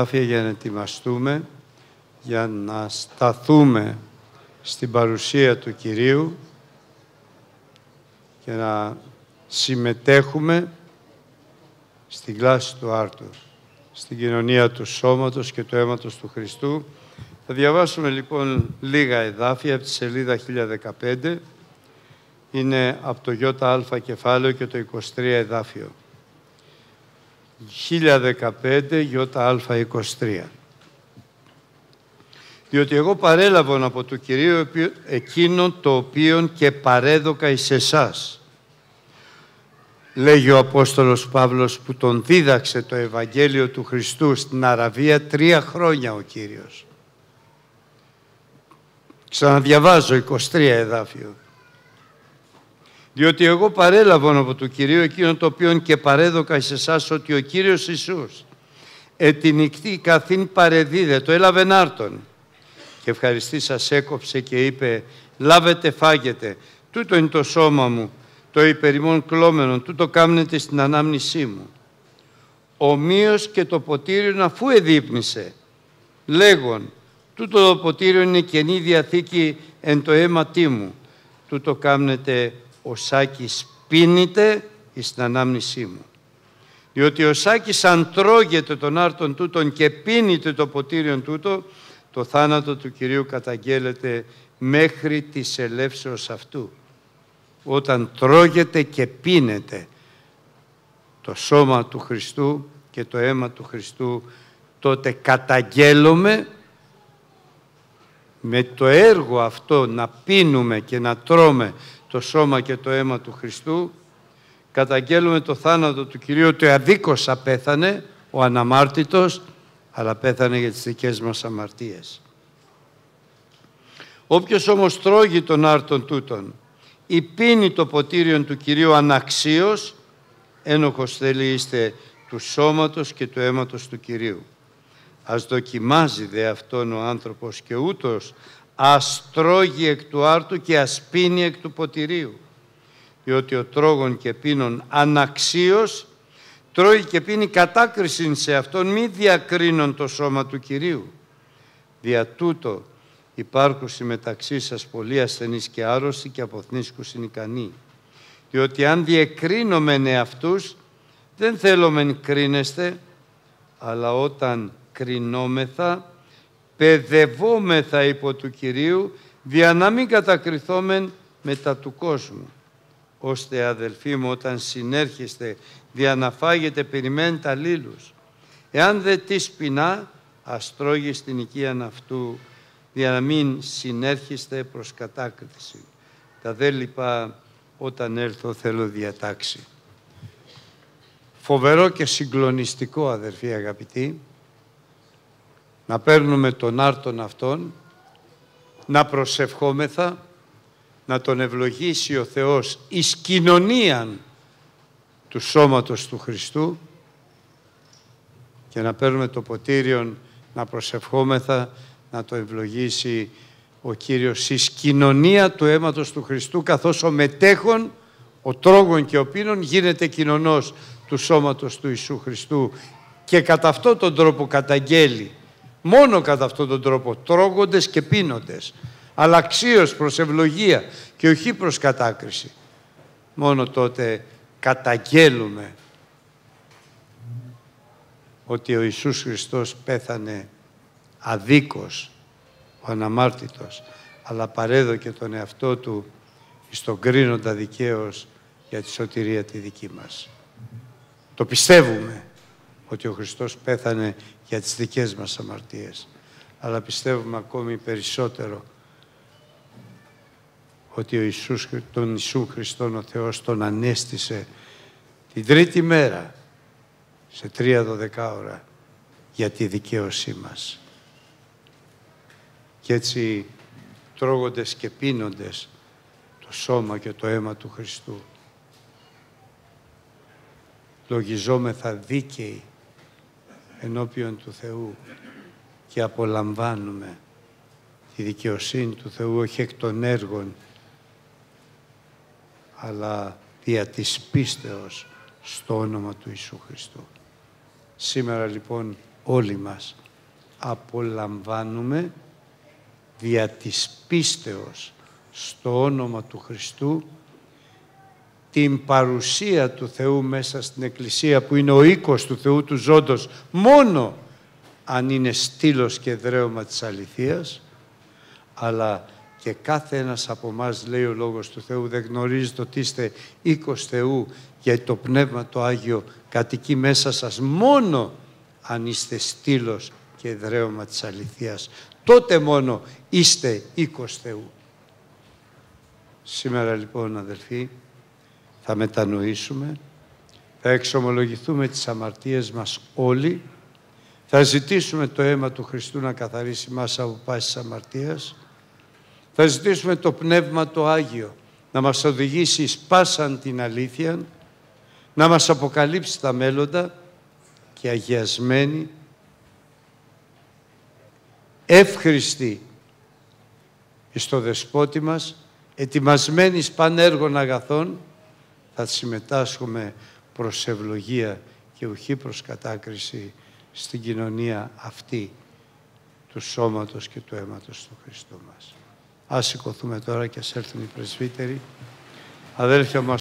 Για να ετοιμαστούμε, για να σταθούμε στην παρουσία του Κυρίου και να συμμετέχουμε στην κλάση του άρτου, στην κοινωνία του σώματος και του αίματος του Χριστού. Θα διαβάσουμε λοιπόν λίγα εδάφια από τη σελίδα 1015. Είναι από το ΙΑ κεφάλαιο και το 23 εδάφιο. 1015 ΙΑ23. Διότι εγώ παρέλαβον από του Κυρίου εκείνον το οποίον και παρέδωκα εις εσάς. Λέγει ο Απόστολος Παύλος που τον δίδαξε το Ευαγγέλιο του Χριστού στην Αραβία 3 χρόνια ο Κύριος. Ξαναδιαβάζω 23 εδάφιο. Διότι εγώ παρέλαβον από του Κυρίου εκείνον το οποίον και παρέδωκα εις εσάς, ότι ο Κύριος Ιησούς ετινικτή καθήν παρεδίδε, το έλαβεν άρτον και ευχαριστή σας έκοψε και είπε, λάβετε φάγετε, τούτο είναι το σώμα μου, το υπερημών κλώμενον, τούτο κάμνετε στην ανάμνησή μου. Ομοίως και το ποτήριον αφού εδείπνησε, λέγον, τούτο το ποτήριο είναι καινή διαθήκη εν το αίματί μου, τούτο κάμνετε ο Σάκης πίνεται εις την ανάμνησή μου. Διότι ο Σάκης αν τρώγεται τον άρτον τούτον και πίνεται το ποτήριον τούτο, το θάνατο του Κυρίου καταγγέλλεται μέχρι της ελεύσεως αυτού. Όταν τρώγεται και πίνεται το σώμα του Χριστού και το αίμα του Χριστού, τότε καταγγέλλουμε με το έργο αυτό να πίνουμε και να τρώμε το σώμα και το αίμα του Χριστού, καταγγέλουμε το θάνατο του Κυρίου, ότι αδίκως απέθανε, ο αναμάρτητος, αλλά πέθανε για τις δικές μας αμαρτίες. Όποιος όμως τρώγει τον άρτον τούτον ή πίνει το ποτήριον του Κυρίου αναξίως, ένοχος θέλει είστε του σώματος και του αίματος του Κυρίου. Ας δοκιμάζει δε αυτόν ο άνθρωπος και ούτως ας τρώγει εκ του άρτου και ας πίνει εκ του ποτηρίου. Διότι ο τρώγων και πίνων αναξίως τρώγει και πίνει κατάκρισιν σε αυτόν, μη διακρίνον το σώμα του Κυρίου. Δια τούτο υπάρχουσι μεταξύ σας πολλοί ασθενείς και άρρωστοι και αποθνίσκουσιν ικανοί. Διότι αν διεκρίνομεν εαυτούς, δεν θέλομεν κρίνεστε, αλλά όταν κρινόμεθα, παιδευόμεθα υπό του Κυρίου, δια να μην κατακριθόμεν μετά του κόσμου. Ώστε αδελφοί μου, όταν συνέρχεστε δια να φάγετε, περιμένετε αλλήλους. Εάν δε τις πεινά, ας τρώγει στην οικίαν αυτού, δια να μην συνέρχεστε προς κατάκριση. Τα δε λοιπά, όταν έλθω θέλω διατάξει. Φοβερό και συγκλονιστικό, αδελφοί αγαπητοί, να παίρνουμε τον άρτον αυτόν, να προσευχόμεθα, να τον ευλογήσει ο Θεός εις κοινωνίαν του σώματος του Χριστού και να παίρνουμε το ποτήριον, να προσευχόμεθα, να το ευλογήσει ο Κύριος εις κοινωνία του αίματος του Χριστού, καθώς ο μετέχων, ο τρώγων και ο πίνων γίνεται κοινωνός του σώματος του Ιησού Χριστού και κατά αυτόν τον τρόπο καταγγέλει, μόνο κατά αυτόν τον τρόπο, τρώγοντες και πίνοντες, αλλά αξίως προς ευλογία και όχι προς κατάκριση. Μόνο τότε καταγγέλουμε ότι ο Ιησούς Χριστός πέθανε αδίκως, ο αναμάρτητος, αλλά παρέδωκε τον εαυτό του στον κρίνοντα δικαίως για τη σωτηρία τη δική μας. Το πιστεύουμε ότι ο Χριστός πέθανε για τις δικές μας αμαρτίες, αλλά πιστεύουμε ακόμη περισσότερο ότι τον Ιησού Χριστόν ο Θεός τον ανέστησε την τρίτη μέρα σε 3 12ωρα για τη δικαίωσή μας. Και έτσι τρώγοντες και πίνοντες το σώμα και το αίμα του Χριστού, λογιζόμεθα δίκαιοι ενώπιον του Θεού και απολαμβάνουμε τη δικαιοσύνη του Θεού όχι εκ των έργων, αλλά δια της πίστεως στο όνομα του Ιησού Χριστού. Σήμερα λοιπόν όλοι μας απολαμβάνουμε δια της πίστεως στο όνομα του Χριστού την παρουσία του Θεού μέσα στην Εκκλησία, που είναι ο οίκος του Θεού του ζώντος, μόνο αν είναι στήλος και δρέωμα της αληθείας, αλλά και κάθε ένας από εμάς, λέει ο Λόγος του Θεού, δεν γνωρίζετε ότι είστε οίκος Θεού, γιατί το Πνεύμα το Άγιο κατοικεί μέσα σας μόνο αν είστε στήλος και δρέωμα της αληθείας. Τότε μόνο είστε οίκος Θεού. Σήμερα λοιπόν, αδελφοί, θα μετανοήσουμε, θα εξομολογηθούμε τις αμαρτίες μας όλοι, θα ζητήσουμε το αίμα του Χριστού να καθαρίσει μας από πάσης αμαρτίας, θα ζητήσουμε το Πνεύμα το Άγιο να μας οδηγήσει εις πάσαν την αλήθεια, να μας αποκαλύψει τα μέλλοντα και αγιασμένοι, εύχριστοι εις το Δεσπότη μας, ετοιμασμένοι εις πανέργων αγαθών, θα συμμετάσχουμε προς ευλογία και ουχή προς κατάκριση στην κοινωνία αυτή του σώματος και του αίματος του Χριστού μας. Ας σηκωθούμε τώρα και ας έρθουν οι πρεσβύτεροι. Αδέλφια μας,